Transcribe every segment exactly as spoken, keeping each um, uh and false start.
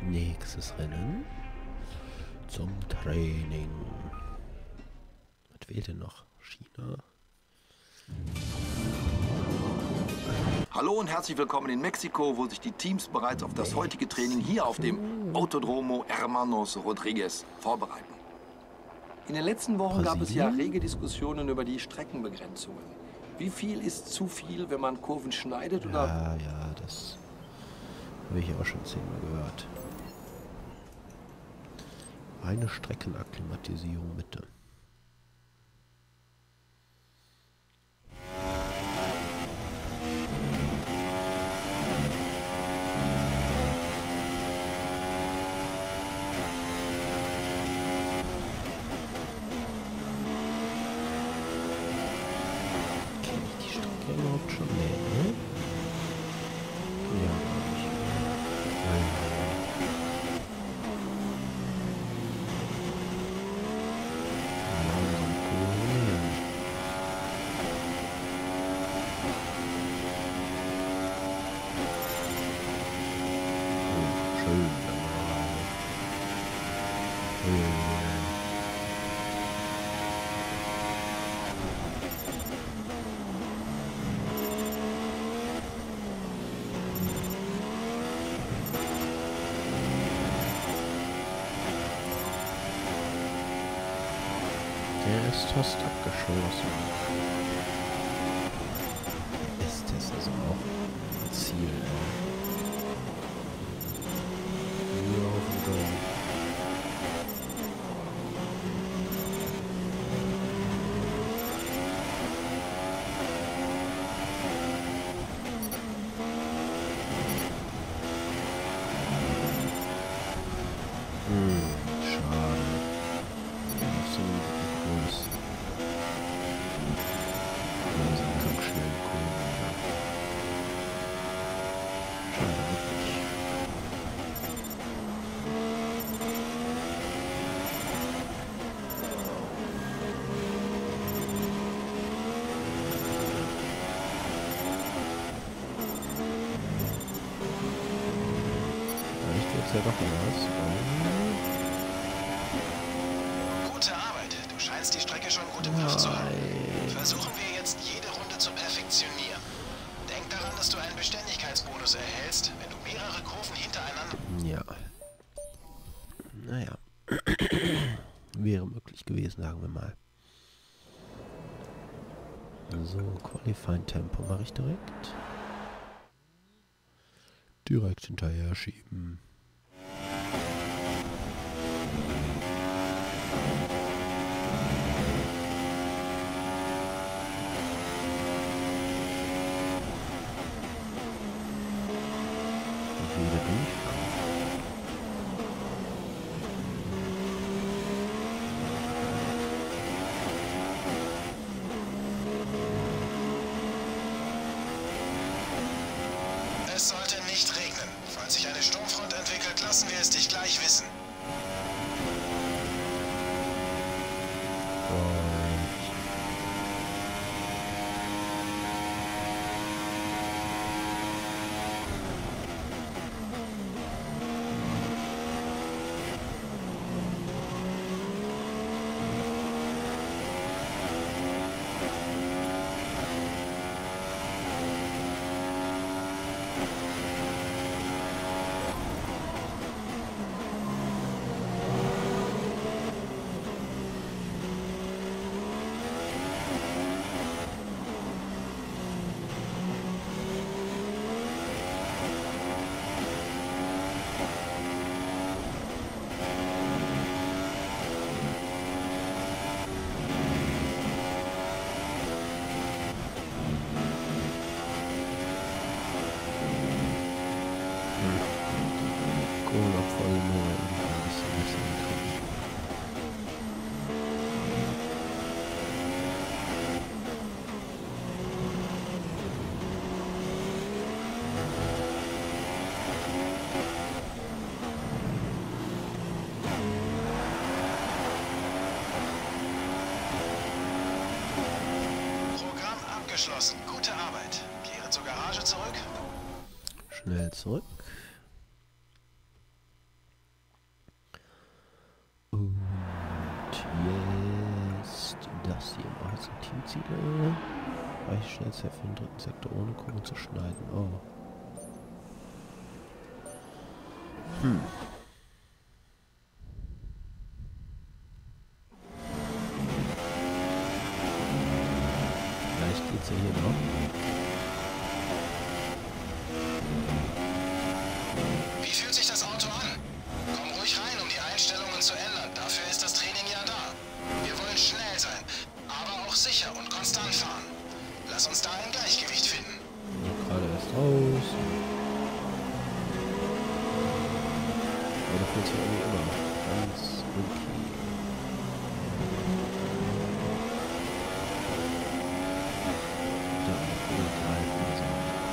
Nächstes Rennen zum Training. Was fehlt denn noch? China. Hallo und herzlich willkommen in Mexiko, wo sich die Teams bereits auf das heutige Training hier auf dem Autodromo Hermanos Rodriguez vorbereiten. In den letzten Wochen gab es ja rege Diskussionen über die Streckenbegrenzungen. Wie viel ist zu viel, wenn man Kurven schneidet, oder? Ja, ja, das habe ich auch schon zehnmal gehört. Eine Streckenakklimatisierung bitte. Kenne ich die Strecke überhaupt schon? Nee, ne? Ja, glaub ich. Nein. Der ist fast abgeschlossen. Ist das also auch ein Ziel? Hier auf dem Dorf. Hm, schade. Das sind groß. Das sind ganz schnell Kurven. Schade, wirklich. Vielleicht wird's ja doch was. Gute Arbeit. Du scheinst die Strecke schon gut im Griff zu haben. Versuchen wir jetzt jede Runde zu perfektionieren. Denk daran, dass du einen Beständigkeitsbonus erhältst, wenn du mehrere Kurven hintereinander... Ja. Naja. Wäre möglich gewesen, sagen wir mal. So, Qualifying Tempo mache ich direkt. Direkt hinterher schieben. Und wieder durchfahren. Es sollte nicht regnen. Falls sich eine Sturmfront entwickelt, lassen wir es dich gleich wissen. Abgeschlossen. Gute Arbeit. Kehre zur Garage zurück. Schnell zurück. Was hier im Ort sind Teamziele? Reiche Schnellzeit für den dritten Sektor ohne Kurve zu schneiden. Oh. Hm. Vielleicht geht's ja hier noch. Wie fühlt sich das Auto an? Komm ruhig rein, um die Einstellungen zu ändern. Dafür ist das Training ja da. Wir wollen schnell sein, aber auch sicher und konstant fahren. Lass uns da ein Gleichgewicht finden. Gerade erst raus. Aber da fühlt sich irgendwie immer noch ganz okay. Da, oder drei, also.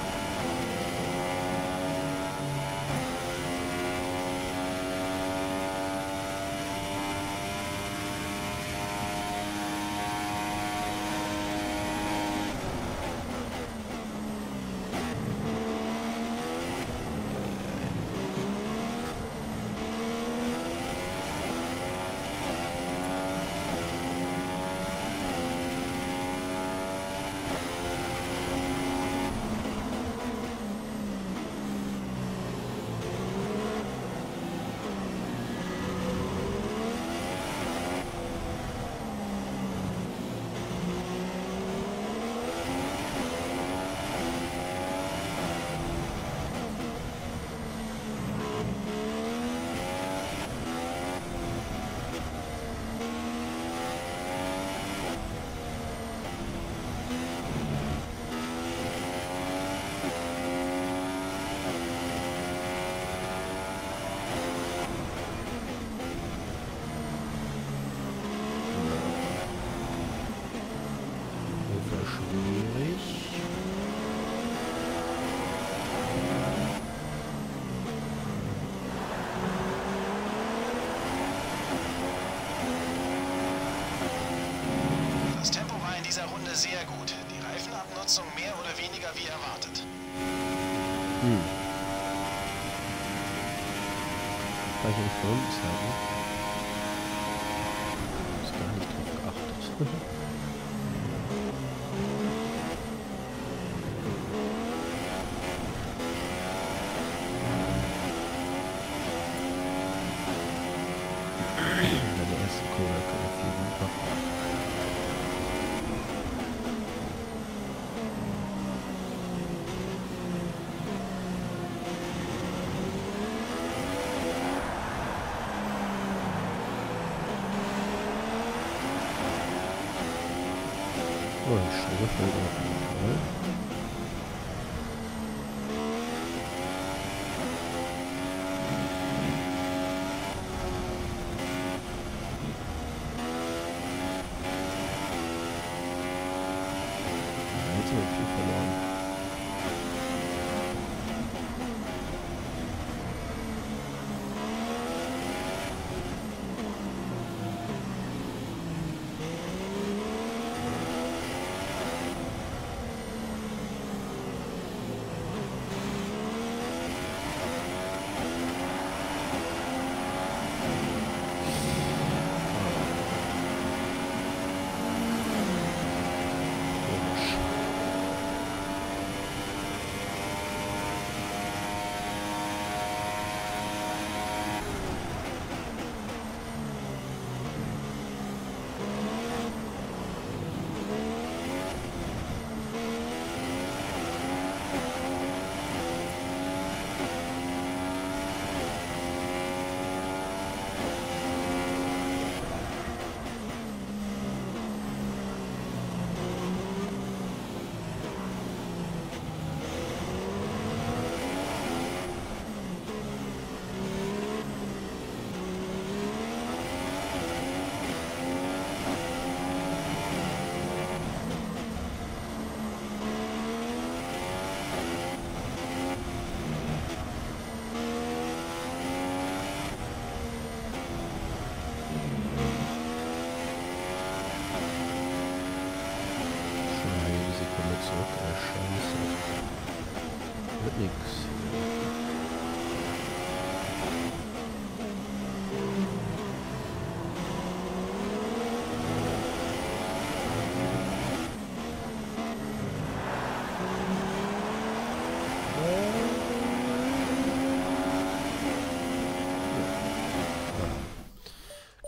Sehr gut. Die Reifenabnutzung mehr oder weniger wie erwartet. Hm. Kann ich nicht für uns haben. Ist gar nicht drauf geachtet. Meine erste Cola kann auf jeden Fall. Oh, die Schule fällt auf jeden Fall. Ja, jetzt haben wir viel verloren.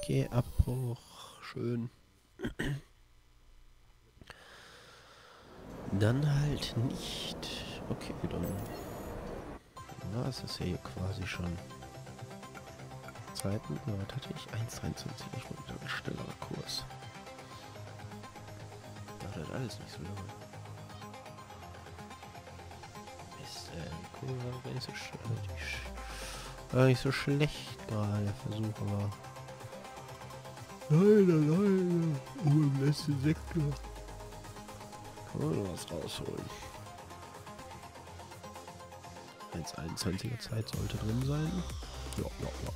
Okay, Abbruch. Schön. Dann halt nicht. Okay, dann war es das ja hier quasi schon. Zeiten, ja, was hatte ich? eins Komma dreiundzwanzig, ich wollte wieder ein schneller Kurs. Ja, das alles nicht so lange. Ist äh, cool, war gar nicht so, sch äh, war nicht so schlecht gerade, der Versuch, aber... Leider, leider, oh, im letzten Sektor. Kann man noch was rausholen. eins Komma einundzwanziger Zeit sollte drin sein. Ja, ja, ja.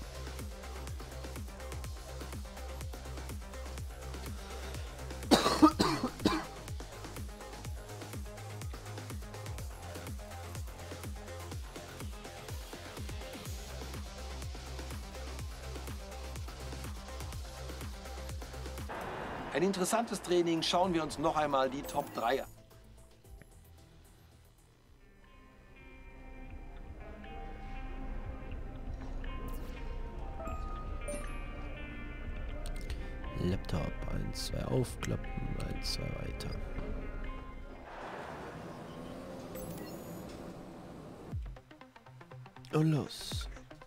Ein interessantes Training. Schauen wir uns noch einmal die Top drei an. Laptop, eins, zwei aufklappen, eins, zwei weiter. Und los.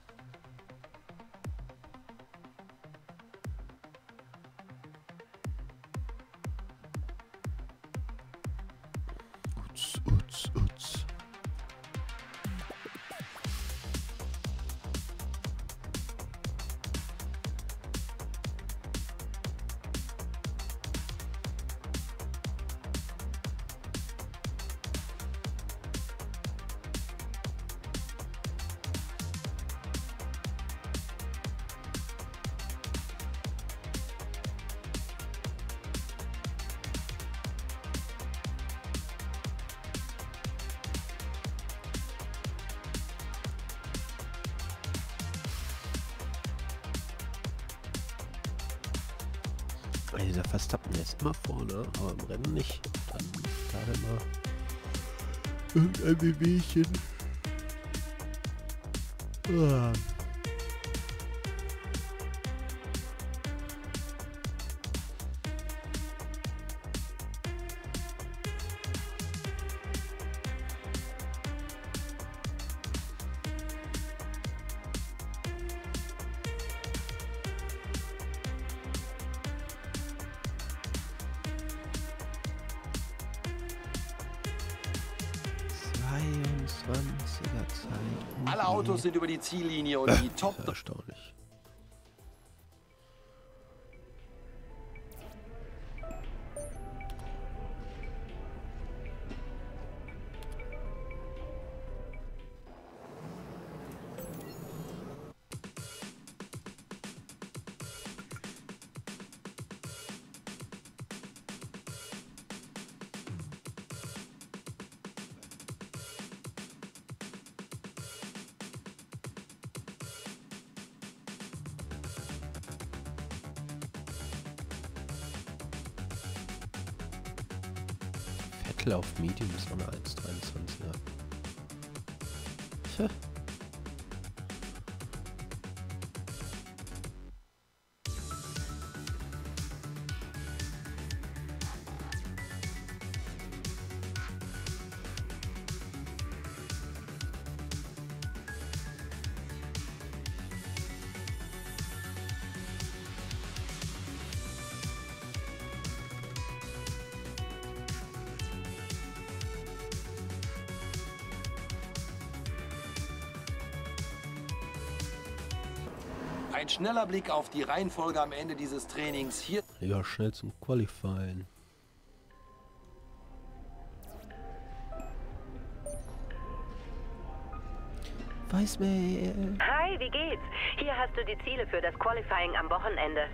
Uts, uts, uts. Dieser Verstappen ist immer vorne, aber im Rennen nicht. Dann gerade immer irgendein Bewegchen. Ah. zweiundzwanziger Zeit. Alle Autos sind über die Ziellinie und die Top... Erstaunlich. Auf Medium ist noch eine eins Komma dreiundzwanziger. Tja. Ein schneller Blick auf die Reihenfolge am Ende dieses Trainings. Hier Ja, schnell zum Qualifying. Weißmehl. Hi, wie geht's? Hier hast du die Ziele für das Qualifying am Wochenende.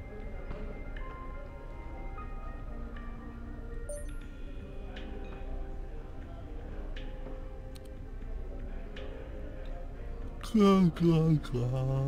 Klar, klar, klar.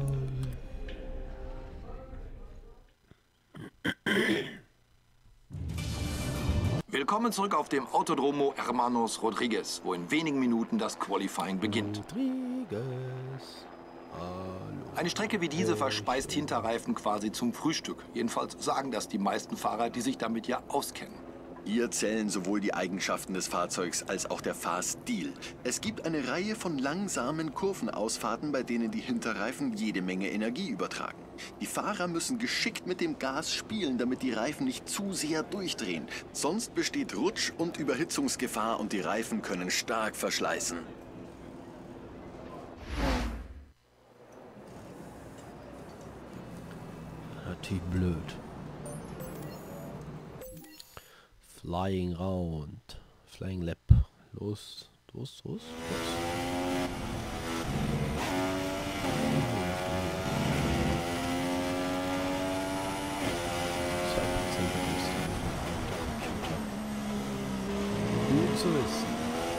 Willkommen zurück auf dem Autodromo Hermanos Rodriguez, wo in wenigen Minuten das Qualifying beginnt. Rodriguez. Hallo. Eine Strecke wie diese verspeist Hinterreifen quasi zum Frühstück. Jedenfalls sagen das die meisten Fahrer, die sich damit ja auskennen. Hier zählen sowohl die Eigenschaften des Fahrzeugs als auch der Fahrstil. Es gibt eine Reihe von langsamen Kurvenausfahrten, bei denen die Hinterreifen jede Menge Energie übertragen. Die Fahrer müssen geschickt mit dem Gas spielen, damit die Reifen nicht zu sehr durchdrehen. Sonst besteht Rutsch- und Überhitzungsgefahr und die Reifen können stark verschleißen. Natürlich blöd. Flying Round. Flying Lap. Los, los, los, los. Gut zu wissen.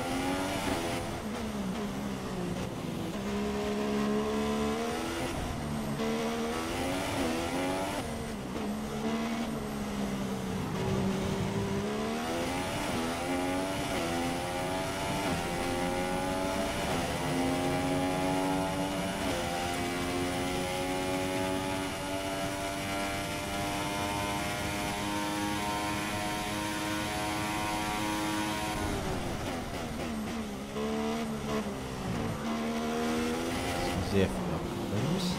Sehr viel abgebremst.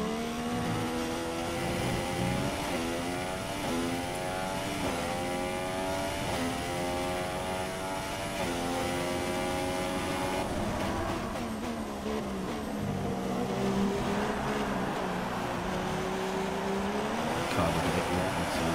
Kabel direkt nach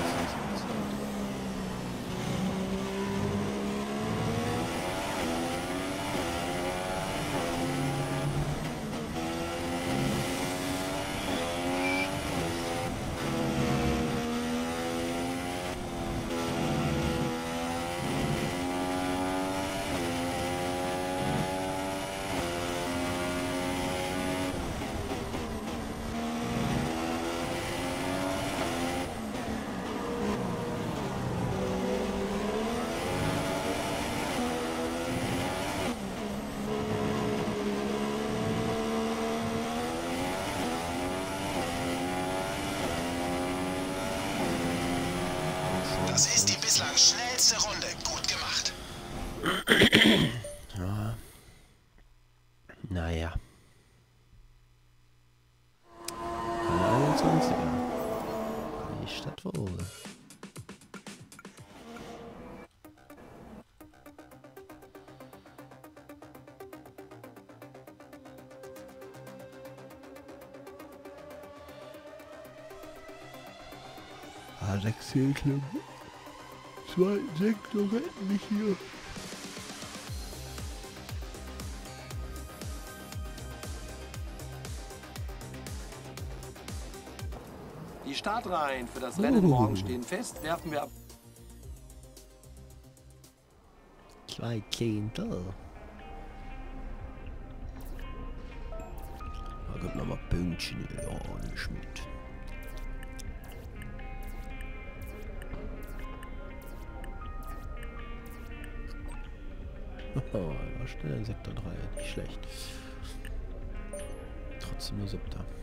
Das ist die bislang schnellste Runde. Gut gemacht. Ja. Naja. einundzwanziger. Die Stadt wohl. Ah, sechs Zehntel. Zwei Sektor retten mich hier. Die Startreihen für das Rennen Uh. morgen stehen fest. Werfen wir ab. Zwei Zehntel. Da kommt nochmal Pünktchen. Ja, nicht mit. Oh, war schnell in Sektor drei, nicht schlecht. Trotzdem nur siebter.